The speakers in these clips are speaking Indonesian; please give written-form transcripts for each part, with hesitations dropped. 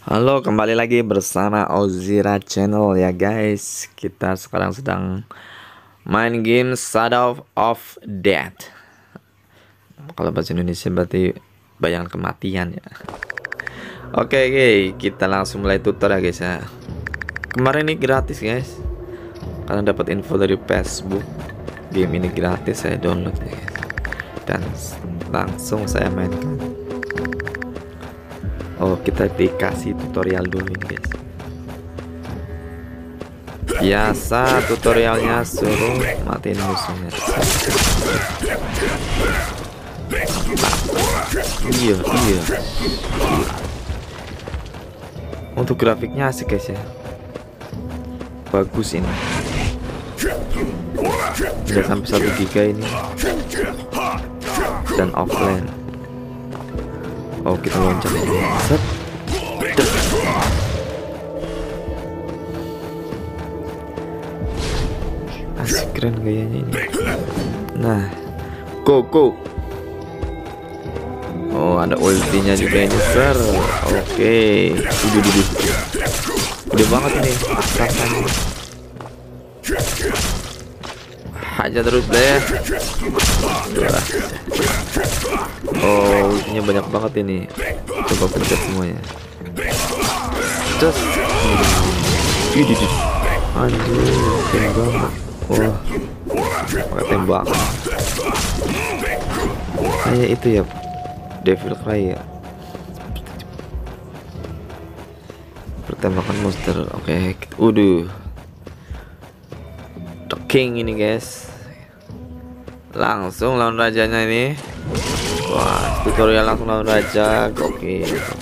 Halo, kembali lagi bersama Ozira Channel ya guys. Kita sekarang sedang main game Shadow of Death. Kalau bahasa Indonesia berarti bayangan kematian ya. Oke, kita langsung mulai tutor ya guys ya. Kemarin ini gratis guys. Kalian dapat info dari Facebook. Game ini gratis, saya download ya guys. Dan langsung saya mainkan. Oh, kita dikasih tutorial dulu ini guys. Biasa tutorialnya suruh matiin musuhnya. Iya. Untuk grafiknya asik guys ya. Bagus ini. Udah sampai 1 GB ini. Dan offline. Oh, kita loncat ini. Set. Asik, keren gayanya ini. Nah, go. Oh, ada ultinya juga ini ser. Oke. Udah banget ini. Hajar terus deh. Oh, ultinya banyak banget ini. Coba pencet semuanya. Just. Anjir, tembak. Wah, pakai tembakan. Kayak itu ya, Devil Cry ya. Pertembakan monster. Oke. The King ini guys. Langsung lawan rajanya ini. Wah, tutorial langsung lawan raja. Oke.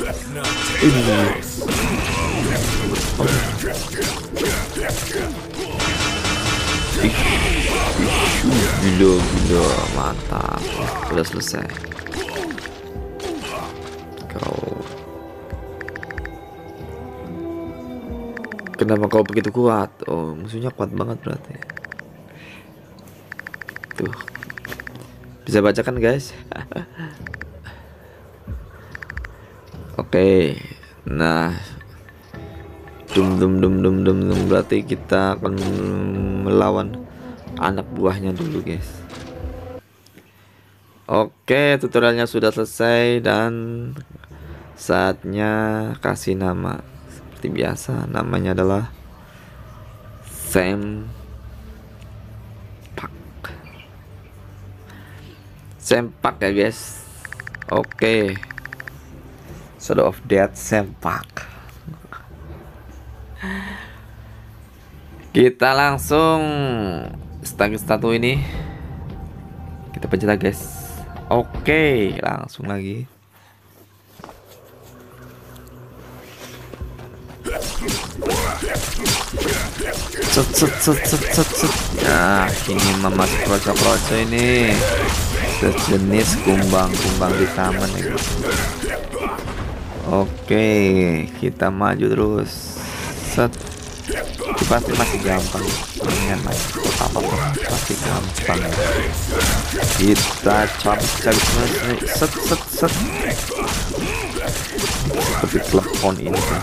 Gila, mantap. Udah selesai. Kenapa kau begitu kuat? Oh, musuhnya kuat banget berarti. Tuh. Bisa baca kan guys? Oke. Nah, dum berarti kita akan melawan anak buahnya dulu guys. Oke, tutorialnya sudah selesai dan saatnya kasih nama. Seperti biasa, namanya adalah Sempak ya guys. Oke. Shadow of Death Sempak. Kita langsung start satu ini. Kita pencet guys. Oke, langsung lagi. Set. Nah, ini masuk kroco ini. Sejenis kumbang-kumbang di taman ya guys. Oke, kita maju terus. Set. Itu pasti masih gampang. Ini apa pasti gampang. Kita cabut set. Seperti telepon ini kan.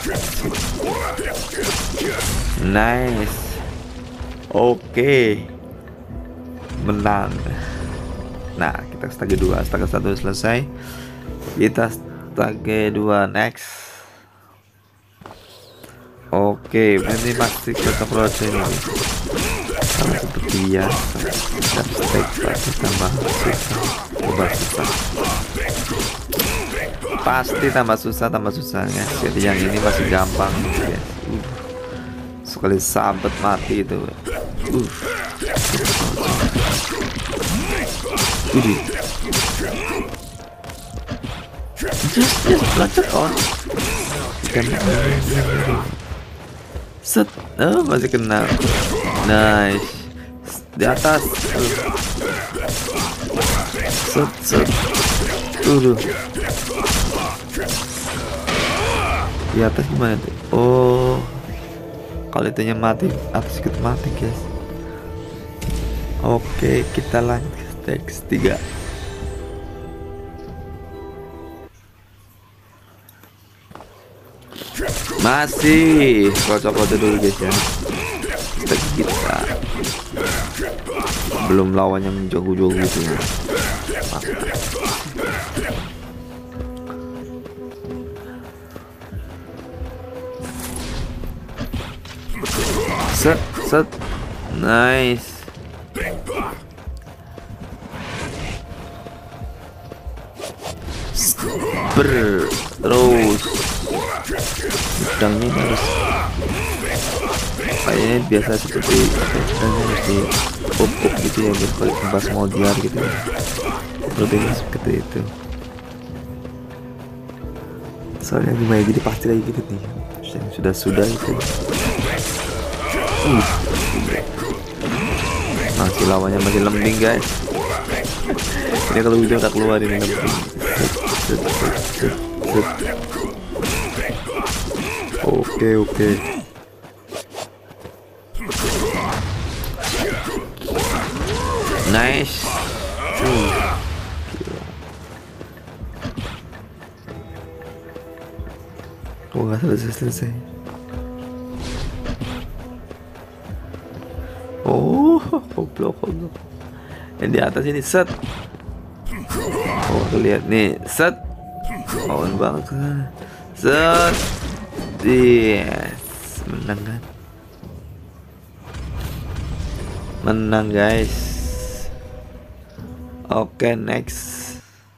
Nice. Oke. Menang. Nah, kita stage 2. Stage 1 selesai. Kita stage 2 next. Oke, ini pasti kroco ini. Sama seperti biasa. Dan stage pasti tambah susah. Pasti tambah susah ya. Jadi yang ini masih gampang ya. Sekali sabet mati itu. Just loncat on. Set. Oh, masih kena. Nice. Di atas. Set. Di atas gimana tuh? Oh, kalau itunya mati, atas ikut mati guys. Oke, kita lanjut ke stage 3. Masih kocok-kocok dulu guys ya. Kita belum lawan yang jago-jago gitu ya. Set set, nice. Terus pedangnya harus kayaknya biasa seperti pedangnya harus di pupuk gitu ya, biar kalau pas mau diar gitu ya. Sepertinya seperti itu. Soalnya gimana jadi pasti lagi gitu nih. Yang sudah itu. Masih lawannya masih lembing guys. Ini kalau hujan udah keluar ini lembing. Oke. Nice. Kok nggak selesai? Oh, goblok. Yang di atas ini set. Oh, lihat nih, set. Oh, banget kan. Set. Yes, menang kan? Menang guys. Oke, next.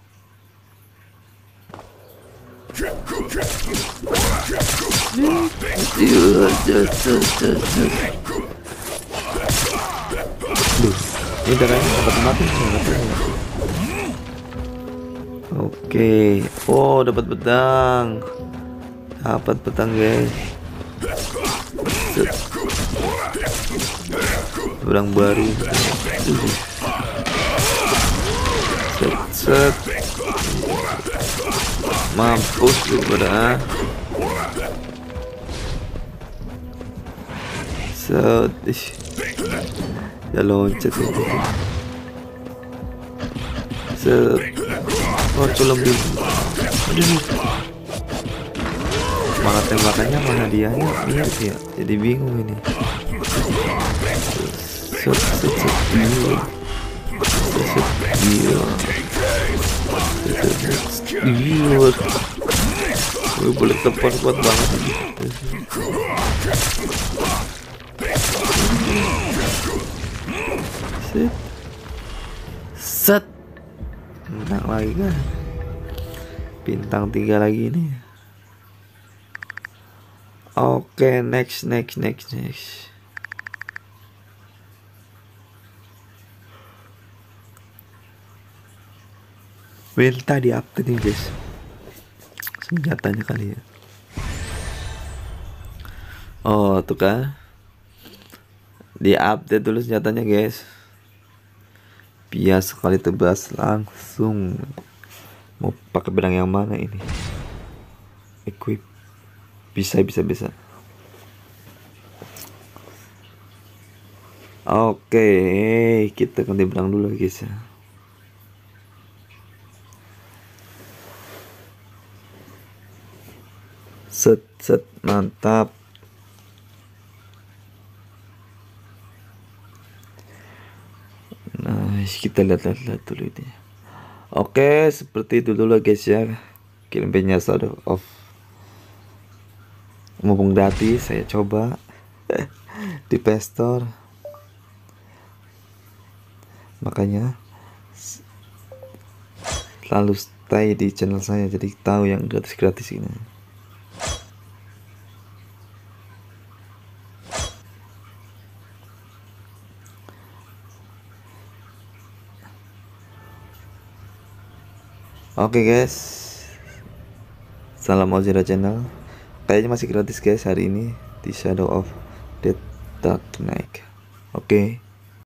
Ini darahnya dapat mati. Oke. Oh, dapat pedang. Dapat pedang guys. Pedang baru. Set. Mampus lu pada. Set. Ya loncat itu. Set. Oh, lebih. Aduh. Mana tembakannya, mana dianya, lihat ya. Jadi bingung ini. Set. Gila. Gue boleh tepat kuat banget. Set. Menang lagi kan. Bintang 3 lagi nih. Oke, next. Minta di update nih guys. Senjatanya kali ya. Oh, tuh kan. Di update dulu senjatanya guys. Biar sekali tebas langsung. Mau pakai pedang yang mana ini? Equip. Bisa. Oke, kita ganti pedang dulu guys ya. Set, mantap. Nah, kita lihat dulu ini. Oke, seperti itu dulu guys ya. Gameplay-nya Shadow of. Mumpung gratis, saya coba di Play Store. Makanya selalu stay di channel saya, jadi tahu yang gratis ini. Oke guys, salam Ozira channel. Kayaknya masih gratis guys hari ini di Shadow of Death Dark Knight. Oke.